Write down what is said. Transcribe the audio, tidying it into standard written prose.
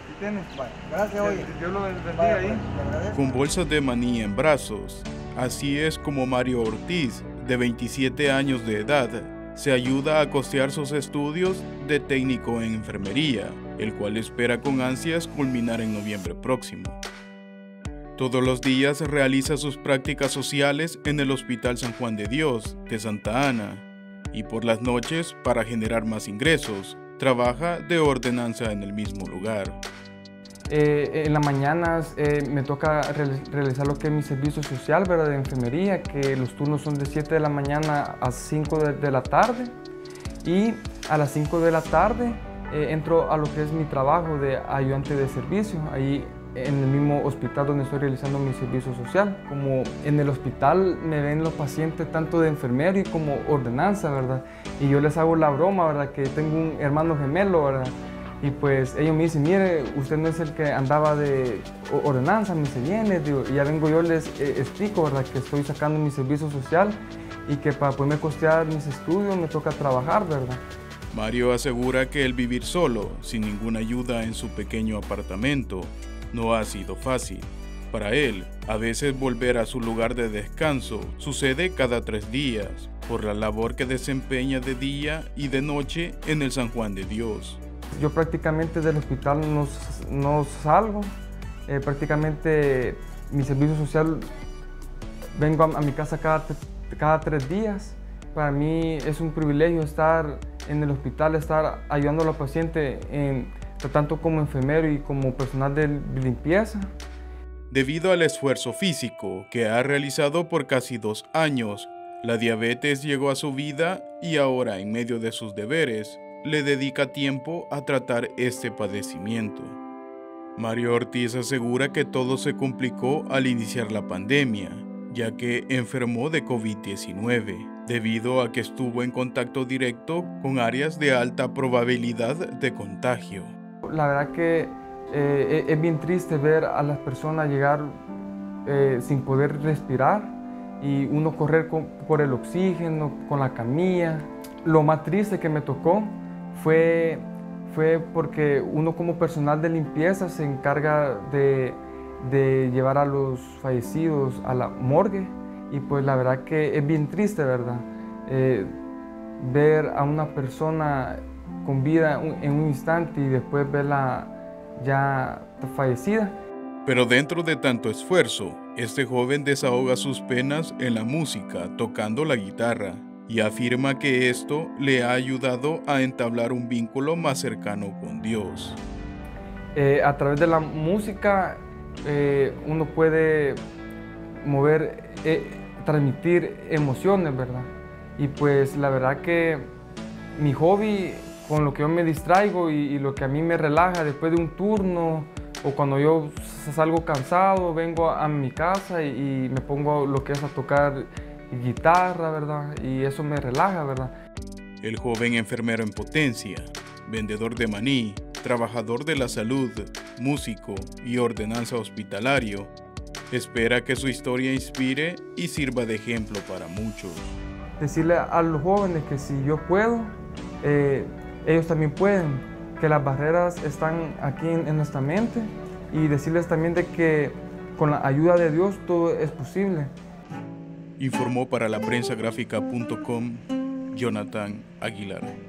¿Tienes? Vale, gracias, oye. Dios lo bendiga Vaya, ahí. pues, le agradezco. Con bolsas de maní en brazos. Así es como Mario Ortiz, de 27 años de edad, se ayuda a costear sus estudios de técnico en enfermería, el cual espera con ansias culminar en noviembre próximo. Todos los días realiza sus prácticas sociales en el Hospital San Juan de Dios de Santa Ana y por las noches, para generar más ingresos, trabaja de ordenanza en el mismo lugar. En las mañanas me toca realizar lo que es mi servicio social, ¿verdad? De enfermería, que los turnos son de 7 de la mañana a 5 de la tarde. Y a las 5 de la tarde entro a lo que es mi trabajo de ayudante de servicio, ahí en el mismo hospital donde estoy realizando mi servicio social. Como en el hospital me ven los pacientes tanto de enfermero y como ordenanza, ¿verdad? Y yo les hago la broma, ¿verdad? Que tengo un hermano gemelo, ¿verdad? Y pues ellos me dicen, mire, usted no es el que andaba de ordenanza, me dice, viene, digo, y ya vengo yo les explico, ¿verdad? Que estoy sacando mi servicio social y que para poderme costear mis estudios me toca trabajar, ¿verdad? Mario asegura que el vivir solo, sin ninguna ayuda en su pequeño apartamento, no ha sido fácil. Para él, a veces volver a su lugar de descanso sucede cada 3 días, por la labor que desempeña de día y de noche en el San Juan de Dios. Yo prácticamente del hospital no salgo, prácticamente mi servicio social vengo a mi casa cada 3 días. Para mí es un privilegio estar en el hospital, estar ayudando a los pacientes, tanto como enfermero y como personal de limpieza. Debido al esfuerzo físico que ha realizado por casi 2 años, la diabetes llegó a su vida y ahora, en medio de sus deberes, le dedica tiempo a tratar este padecimiento. Mario Ortiz asegura que todo se complicó al iniciar la pandemia, ya que enfermó de COVID-19, debido a que estuvo en contacto directo con áreas de alta probabilidad de contagio. La verdad que es bien triste ver a las personas llegar sin poder respirar y uno correr por el oxígeno, con la camilla. Lo más triste que me tocó fue porque uno como personal de limpieza se encarga de llevar a los fallecidos a la morgue y pues la verdad que es bien triste, ¿verdad? Ver a una persona con vida en un instante y después verla ya fallecida. Pero dentro de tanto esfuerzo, este joven desahoga sus penas en la música, tocando la guitarra, y afirma que esto le ha ayudado a entablar un vínculo más cercano con Dios. A través de la música uno puede mover, transmitir emociones, ¿verdad? Y pues la verdad que mi hobby, con lo que yo me distraigo y lo que a mí me relaja después de un turno o cuando yo salgo cansado, vengo a mi casa y me pongo lo que es a tocar guitarra, ¿verdad? Y eso me relaja, ¿verdad? El joven enfermero en potencia, vendedor de maní, trabajador de la salud, músico y ordenanza hospitalario, espera que su historia inspire y sirva de ejemplo para muchos. Decirle a los jóvenes que si yo puedo, ellos también pueden, que las barreras están aquí en nuestra mente y decirles también de que con la ayuda de Dios todo es posible. Informó para laprensagráfica.com Jonathan Aguilar.